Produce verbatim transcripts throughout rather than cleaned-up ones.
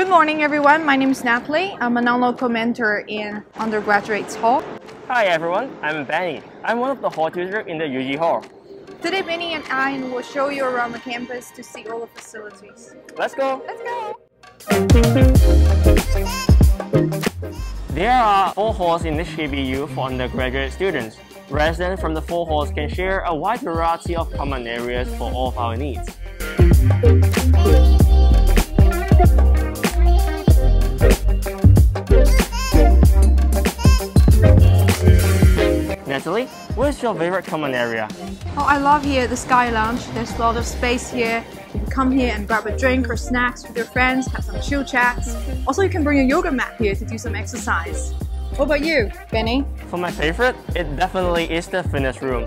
Good morning, everyone. My name is Natalie. I'm a non-local mentor in undergraduates hall. Hi, everyone. I'm Benny. I'm one of the hall tutors in the U G hall. Today, Benny and I will show you around the campus to see all the facilities. Let's go. Let's go. There are four halls in the H B U for undergraduate students. Residents from the four halls can share a wide variety of common areas for all of our needs. Natalie, what's your favorite common area? Oh, I love here the Sky Lounge. There's a lot of space here. You can come here and grab a drink or snacks with your friends, have some chill chats. Also, you can bring a yoga mat here to do some exercise. What about you, Benny? For my favorite, it definitely is the fitness room.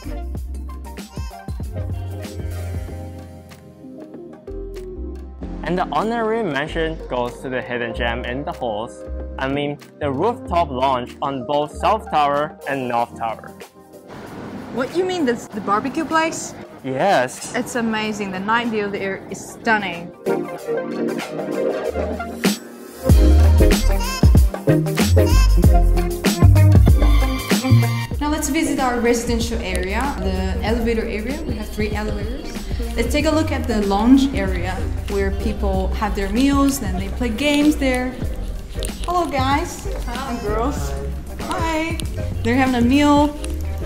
And the honorary mention goes to the hidden gem in the halls. I mean, the rooftop lounge on both South Tower and North Tower. What, you mean that's the barbecue place? Yes. It's amazing. The night view there is stunning. Now let's visit our residential area, the elevator area. We have three elevators. Let's take a look at the lounge area where people have their meals, then they play games there. Hello guys and girls. Hi. They're having a meal.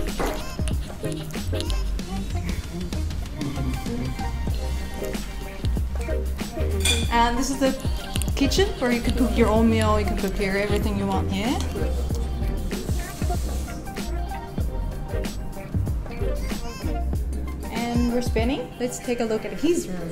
And this is the kitchen where you can cook your own meal, you can prepare everything you want here. And we're spinning. Let's take a look at his room.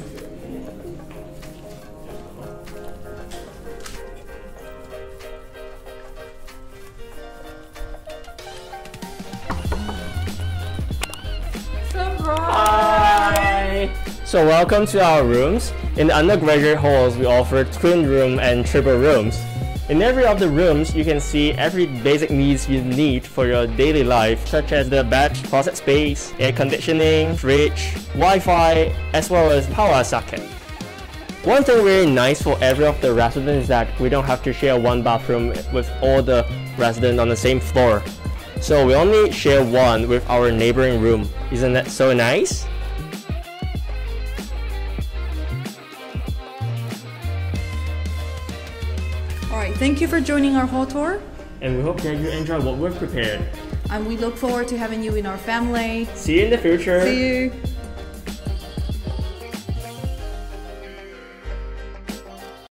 Hi! So welcome to our rooms. In the undergraduate halls, we offer twin room and triple rooms. In every of the rooms, you can see every basic needs you need for your daily life, such as the bed, closet space, air conditioning, fridge, Wi-Fi, as well as power socket. One thing really nice for every of the residents is that we don't have to share one bathroom with all the residents on the same floor. So we only share one with our neighboring room. Isn't that so nice? Alright, thank you for joining our hall tour. And we hope that you enjoy what we've prepared. And we look forward to having you in our family. See you in the future. See you.